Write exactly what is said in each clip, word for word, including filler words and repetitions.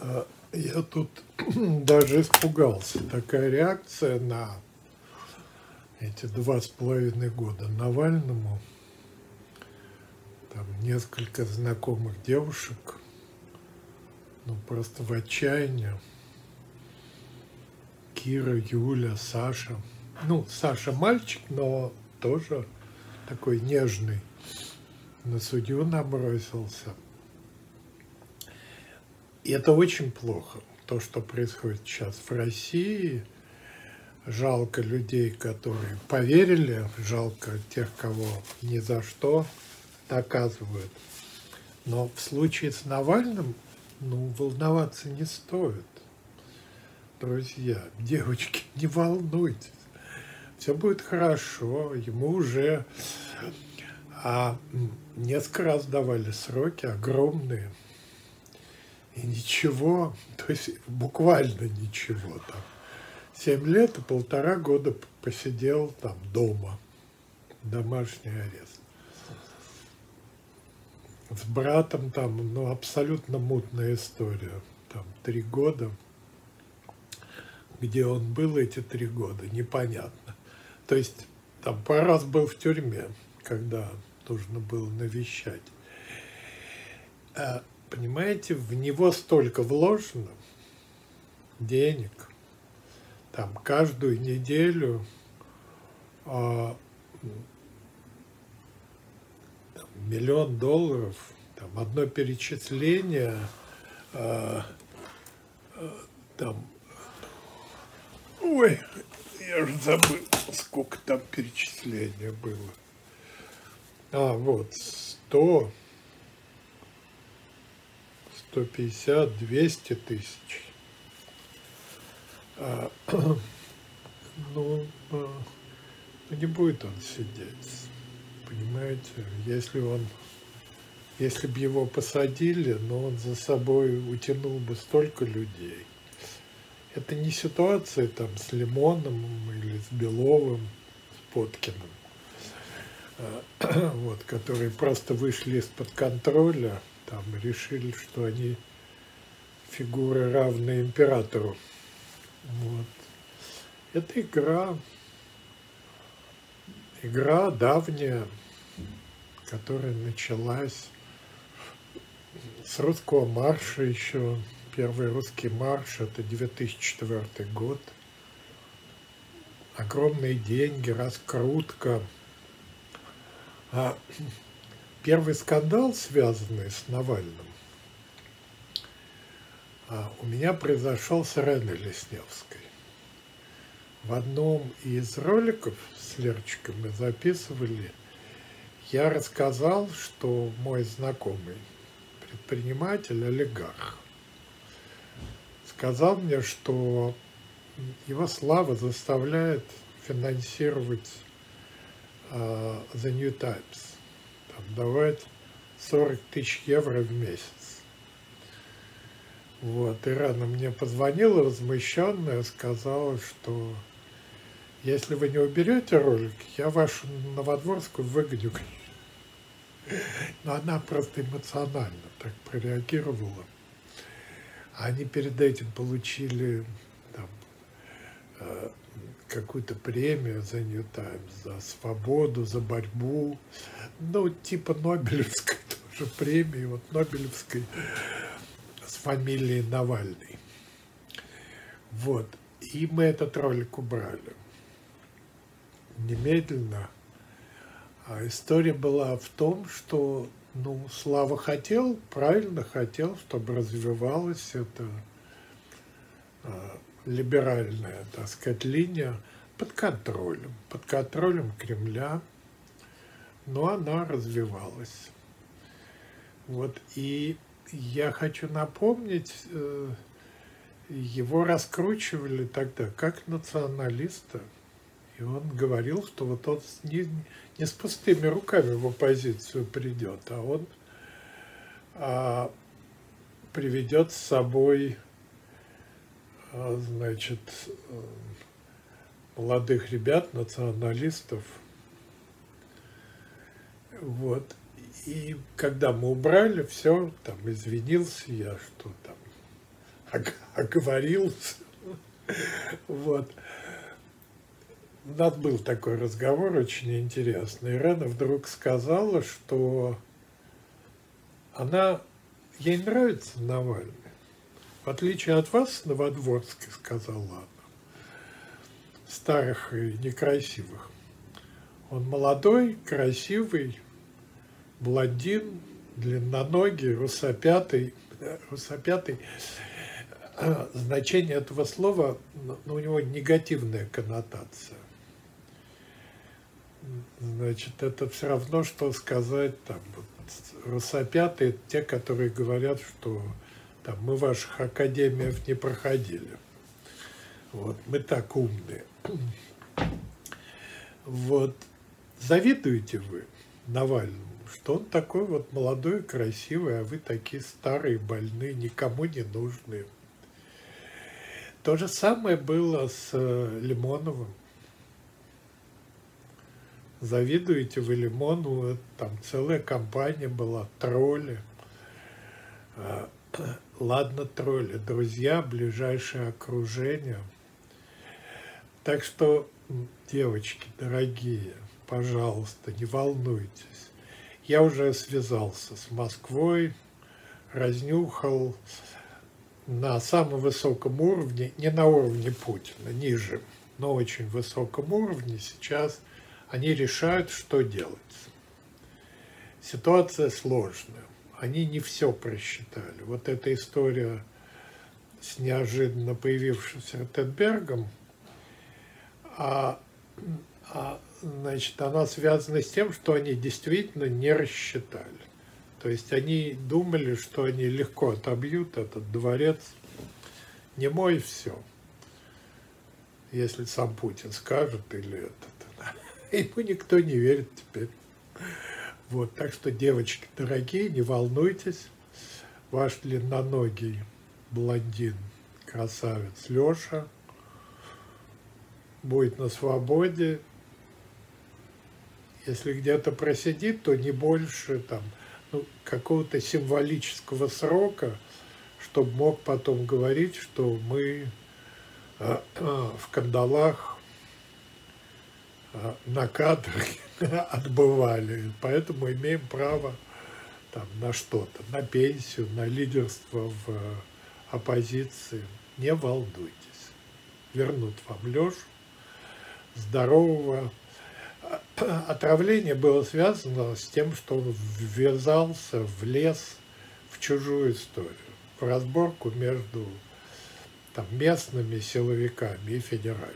Я тут даже испугался. Такая реакция на эти два с половиной года Навальному. Там несколько знакомых девушек, ну просто в отчаянии. Кира, Юля, Саша. Ну, Саша мальчик, но тоже такой нежный. На судью набросился. И это очень плохо, то, что происходит сейчас в России. Жалко людей, которые поверили, жалко тех, кого ни за что наказывают. Но в случае с Навальным, ну, волноваться не стоит. Друзья, девочки, не волнуйтесь. Все будет хорошо, ему уже а, несколько раз давали сроки огромные. И ничего, то есть буквально ничего там. Семь лет и полтора года посидел там дома. Домашний арест. С братом там, ну, абсолютно мутная история. Там три года. Где он был эти три года, непонятно. То есть там пару раз был в тюрьме, когда нужно было навещать. А, понимаете, в него столько вложено денег. Там каждую неделю а, там, миллион долларов, там одно перечисление, а, а, там, ой, я же забыл, сколько там перечисления было. А, вот, сто, сто пятьдесят, двести тысяч. А, ну, а, не будет он сидеть, понимаете? Если он, если бы его посадили, но он за собой утянул бы столько людей. Это не ситуация там с Лимоном или с Беловым, с Поткиным, вот, которые просто вышли из-под контроля, там, решили, что они фигуры, равные императору. Вот. Это игра, игра давняя, которая началась с русского марша еще. Первый русский марш – это две тысячи четвёртый год. Огромные деньги, раскрутка. А первый скандал, связанный с Навальным, а у меня произошел с Реной Лесневской. В одном из роликов с Лерчиком мы записывали, я рассказал, что мой знакомый предприниматель, олигарх, сказал мне, что его слава заставляет финансировать uh, The New Times, там, давать сорок тысяч евро в месяц. Вот, и Рана мне позвонила, возмущенная, сказала, что если вы не уберете ролик, я вашу Новодворскую выгоню. Но она просто эмоционально так прореагировала. Они перед этим получили там, э, какую-то премию за New Times, за свободу, за борьбу. Ну, типа Нобелевской тоже премии, вот Нобелевской с фамилией Навальный. Вот. И мы этот ролик убрали. Немедленно. А история была в том, что ну, Слава хотел, правильно хотел, чтобы развивалась эта а, либеральная, так сказать, линия под контролем, под контролем Кремля, но она развивалась. Вот, и я хочу напомнить, э, его раскручивали тогда как националиста, и он говорил, что вот он не, не с пустыми руками в оппозицию придет, а он а, приведет с собой, а, значит, молодых ребят, националистов. Вот. И когда мы убрали, все, там, извинился я, что там оговорился. Вот. У нас был такой разговор очень интересный. Ирена вдруг сказала, что она, ей нравится Навальный. В отличие от вас, Новодворских, сказала она, старых и некрасивых. Он молодой, красивый, блондин, длинноногий, русопятый. Русопятый. Значение этого слова, ну, у него негативная коннотация. Значит, это все равно, что сказать, там, вот, русопятые, те, которые говорят, что там, мы ваших академиев не проходили. Вот, мы так умные. Вот, завидуете вы Навальному, что он такой вот молодой, красивый, а вы такие старые, больные, никому не нужные. То же самое было с Лимоновым. Завидуете вы Лимонову, там целая компания была, тролли. Ладно, тролли, друзья, ближайшее окружение. Так что, девочки дорогие, пожалуйста, не волнуйтесь. Я уже связался с Москвой, разнюхал на самом высоком уровне, не на уровне Путина, ниже, но очень высоком уровне сейчас они решают, что делать. Ситуация сложная. Они не все просчитали. Вот эта история с неожиданно появившимся Ротенбергом, а, а, значит, она связана с тем, что они действительно не рассчитали. То есть они думали, что они легко отобьют этот дворец. Не мой, все. Если сам Путин скажет или этот. Ему никто не верит теперь. Вот, так что, девочки дорогие, не волнуйтесь. Ваш длинноногий блондин, красавец Леша будет на свободе. Если где-то просидит, то не больше там, ну, какого-то символического срока, чтобы мог потом говорить, что мы э, э, в кандалах э, на Каторги отбывали, поэтому имеем право там, на что-то, на пенсию, на лидерство в э, оппозиции. Не волнуйтесь. Вернут вам Лешу, здорового. Отравление было связано с тем, что он ввязался, влез в чужую историю, в разборку между там, местными силовиками и федеральными.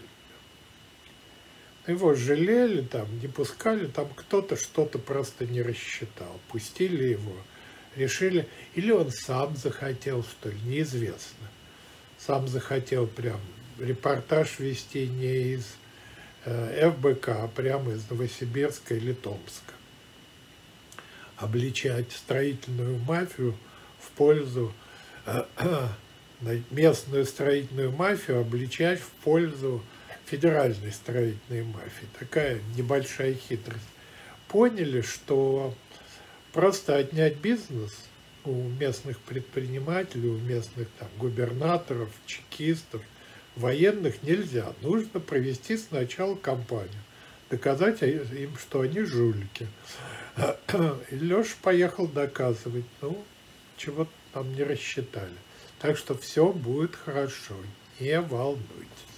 Его жалели, там, не пускали, там кто-то что-то просто не рассчитал. Пустили его, решили, или он сам захотел, что ли, неизвестно. Сам захотел прям репортаж вести не из эф бэ ка, а прямо из Новосибирска или Томска. Обличать строительную мафию в пользу, местную строительную мафию обличать в пользу федеральной строительной мафии. Такая небольшая хитрость. Поняли, что просто отнять бизнес у местных предпринимателей, у местных там, губернаторов, чекистов, военных нельзя. Нужно провести сначала кампанию, доказать им, что они жулики. И Леша поехал доказывать, ну, чего там не рассчитали. Так что все будет хорошо, не волнуйтесь.